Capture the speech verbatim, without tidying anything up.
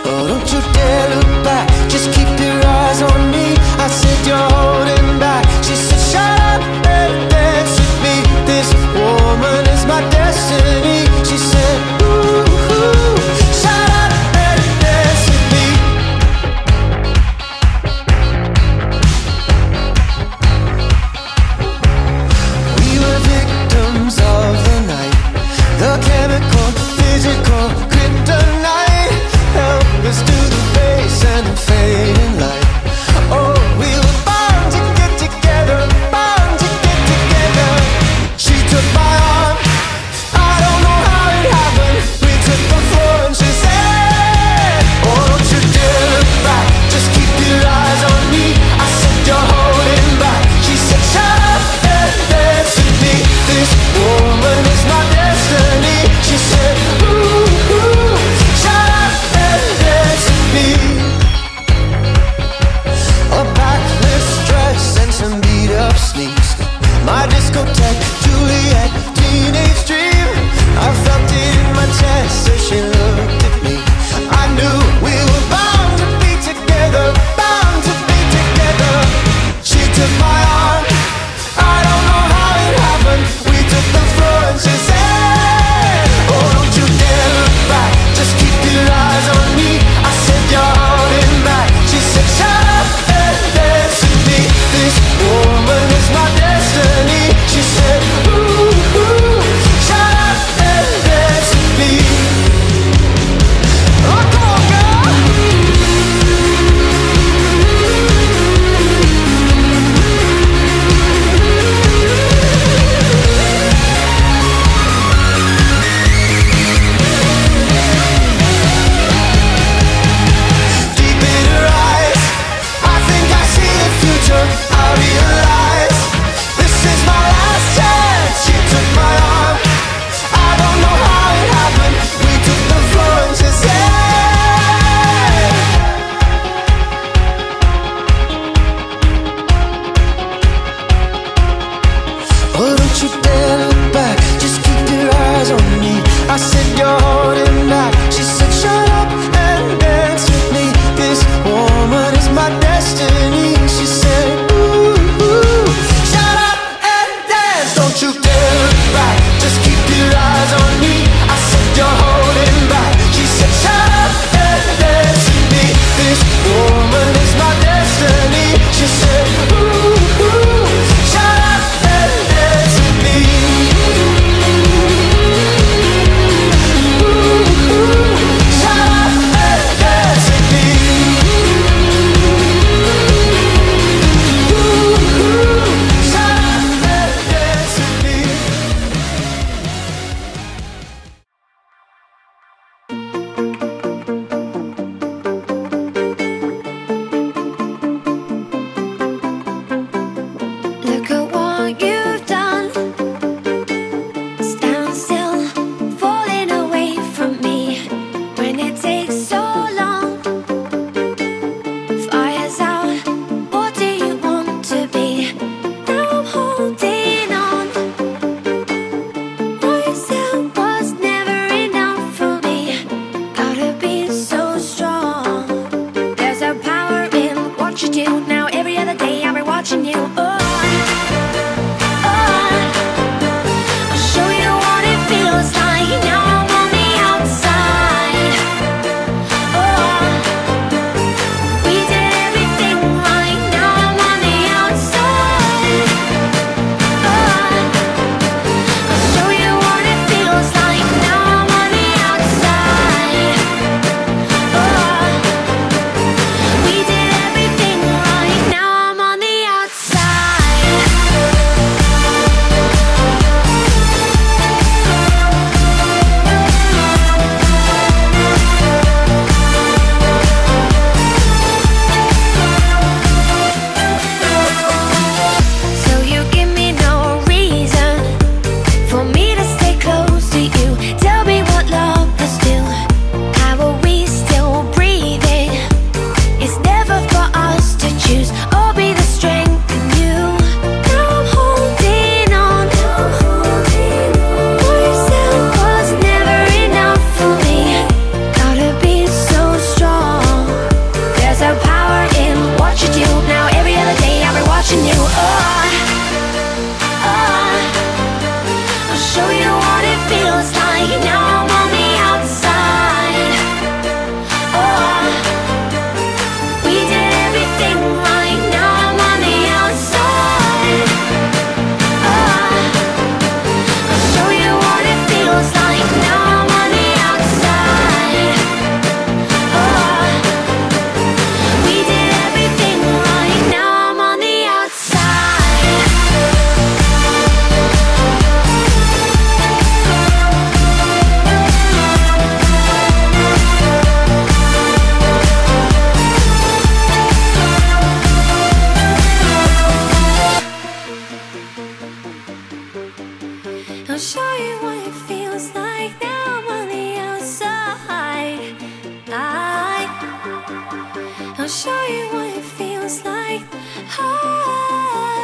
Oh, don't you dare look back, just keep your eyes on me. I said you're holding back. She said shut up and dance with me. This woman is my destiny. She said ooh, ooh, shut up and dance with me. We were victims of the night, the chemical, physical kryptonite. Help us to the base and the fading light. Oh, we were born to get together, born to get together. She took my arm, I don't know how it happened. show you what it feels like. Now I'm on the outside. Oh, we did everything right. Now I'm on the outside. Oh, I'll show you what it feels like. Now I'm on the outside. Oh, we did everything right. Now I'm on the outside. I'll show you what it feels like. Now I'm on the outside. I, I'll show you what it feels like. I,